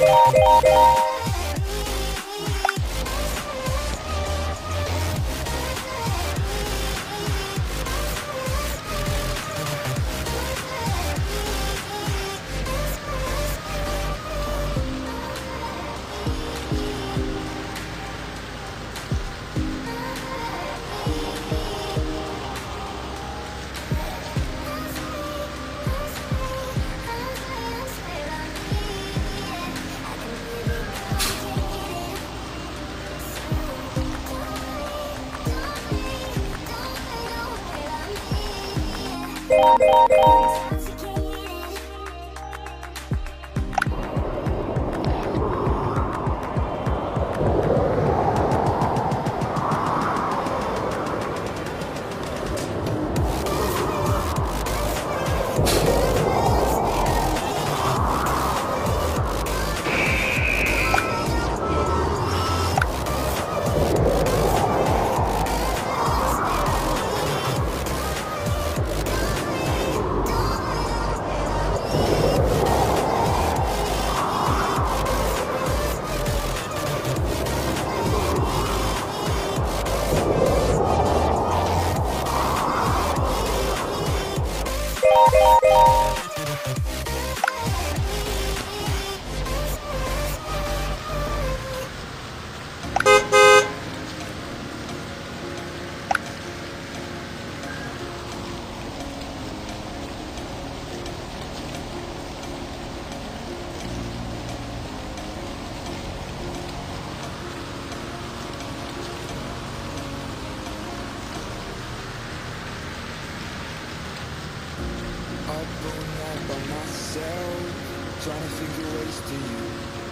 Trying to figure ways to you.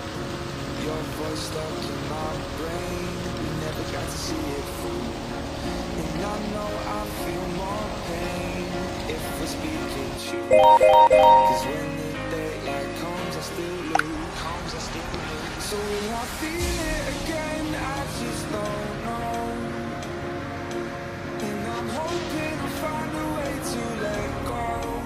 Your voice stuck in my brain. We never got to see it through. And I know I feel more pain if we're speaking true. Cause when the daylight comes, I still lose. So will I feel it again? I just don't know. And I'm hoping I'll find a way to let go.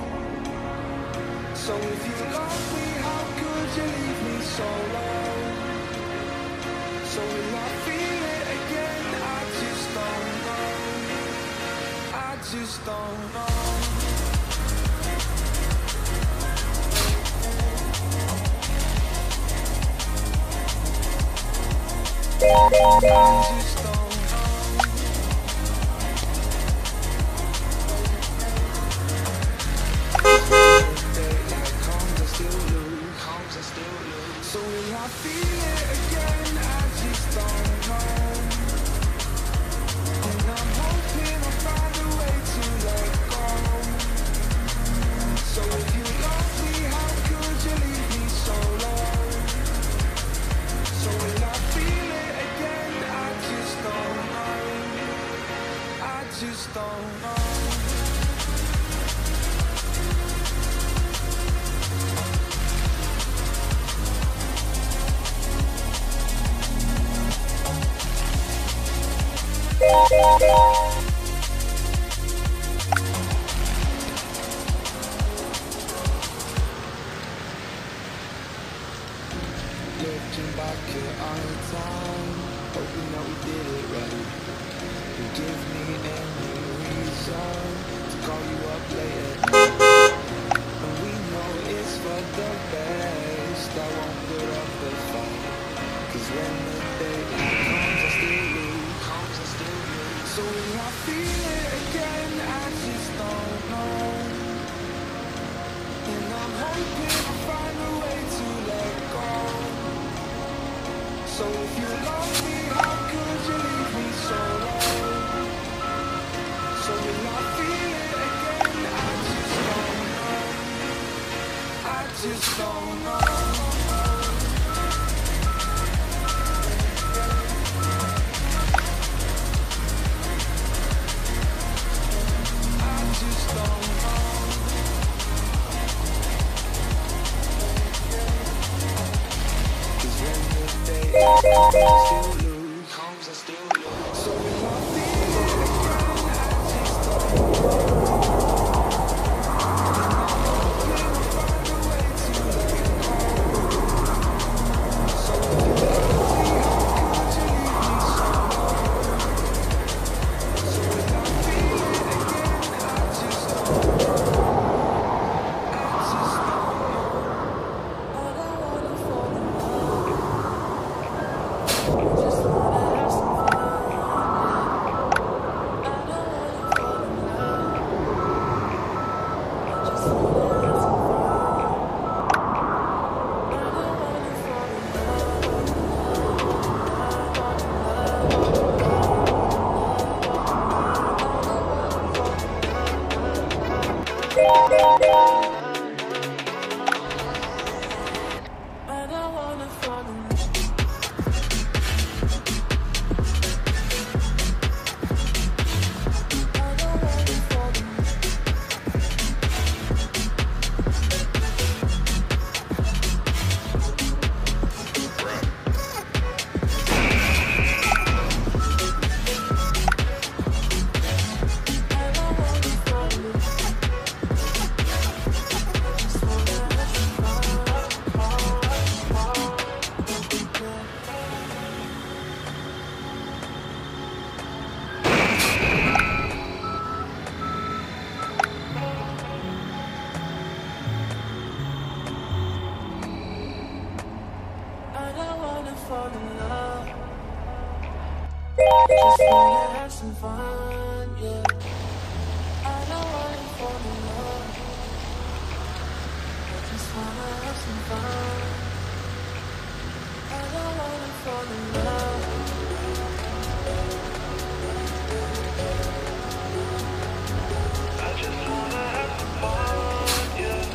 So if you love me, how could you leave me so low? So will I feel it again? I just don't know. I just don't know. I just don't know. So will I feel it again? I just don't know. And I'm hoping I'll find a way to let go. So if you love me, how could you leave me so low? So will I feel it again? I just don't know. I just don't know. Looking back at our time, hoping that we did it right. You give me any reason to call you up late at night. And we know it's for the best, I won't put up a fight. Cause when the daylight comes, I still lose. So will I feel it again? I just don't know. And I'm hoping I'll find a way to let go. So if you love me, how could you leave me so low? So will I feel it again? I just don't know. I just don't know. I don't wanna fall in love. Fall in love. Just wanna have some fun, yeah. I don't wanna fall in love. I just wanna have some fun. I don't wanna fall in love. I just wanna have some fun, yeah.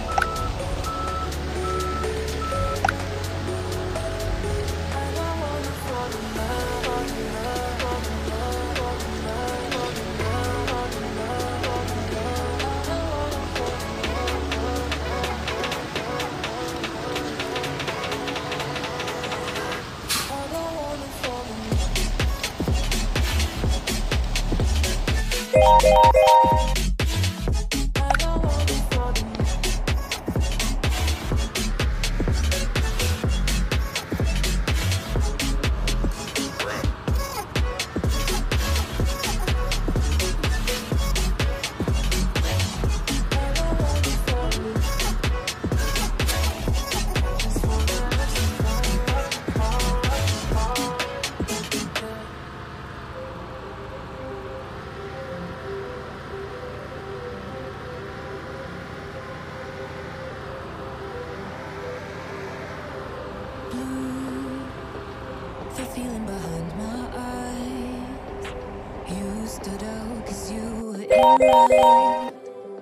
The feeling behind my eyes. You stood out 'cause you were in line.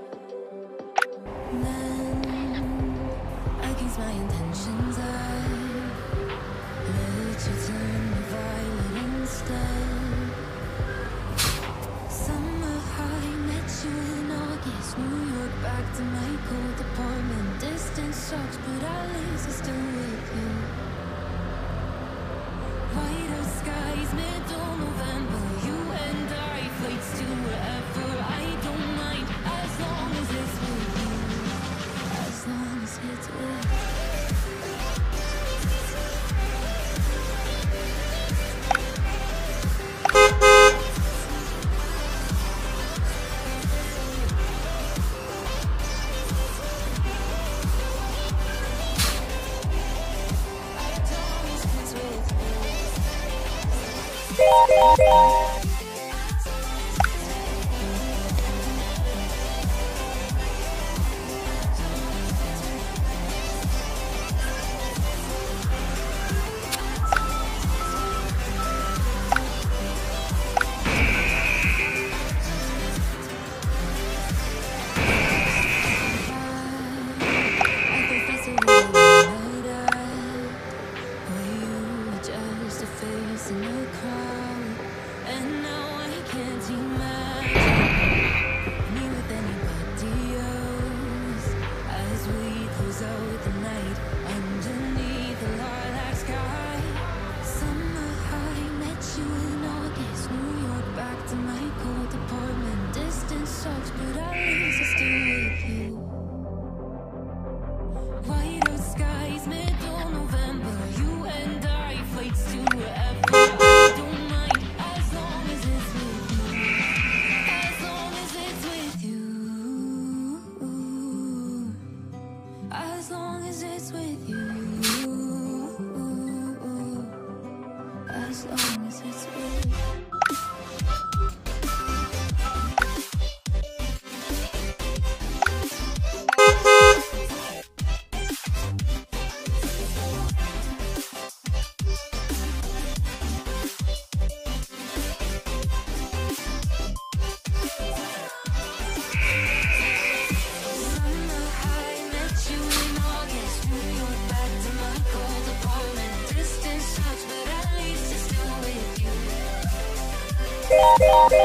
Then, against my intentions, I let you turn me violet instead. Summer high, met you in August. New York, back to my cold apartment. Distance sucks, but at least I'm still with you. Whiter skies, middle November. You and I, flights to wherever. I don't mind, as long as it's with you. As long as it's with you. In a crowd, and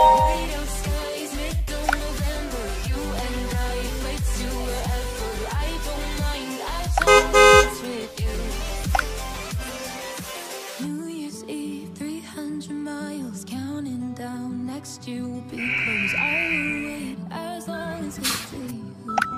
White skies, middle November. You and I flight to wherever. I don't mind as long as it's with you. New Year's Eve, 300 miles, counting down. Next year will be close. I will wait as long as it's with you.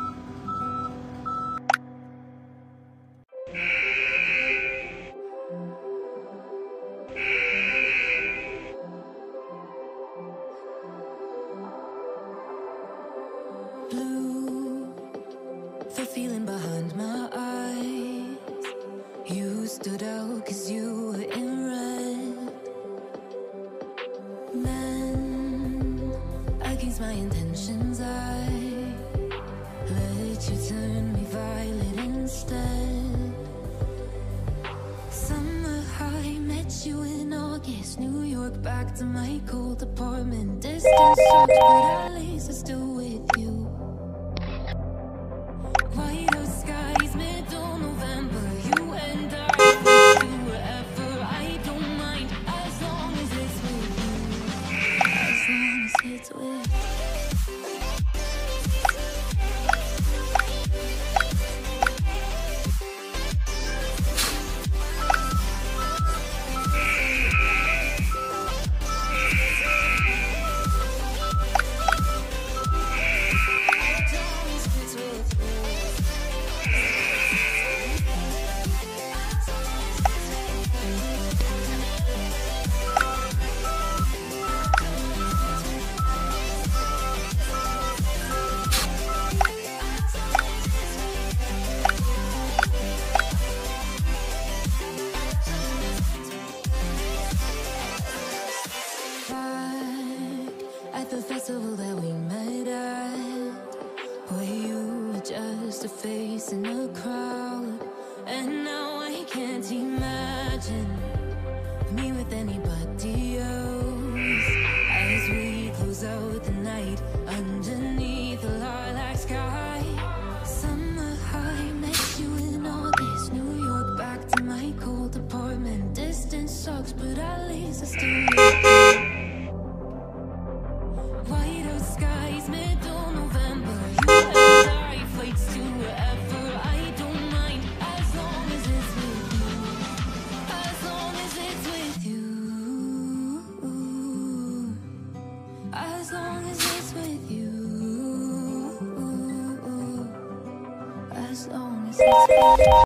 Blue, the feeling behind my eyes. You stood out 'cause you were in red. Men against my intentions, I let you turn me violet instead. Summer high, met you in August. New York, back to my cold apartment. Distance sucks, but at least I'm still with you. White skies, middle November. You and I fly to wherever. I don't mind as long as it's with you. As long as it's with you. At the festival that we met at, where you were just a face in a crowd. And now I can't imagine me with anybody else. As we close out the night underneath the lilac sky. Summer high, met you in August. New York, back to my cold apartment. Distance sucks, but at least I still with you. White skies, middle November. You and I flights to wherever. I don't mind as long as it's with you. As long as it's with you. As long as it's with you. As long as it's with you.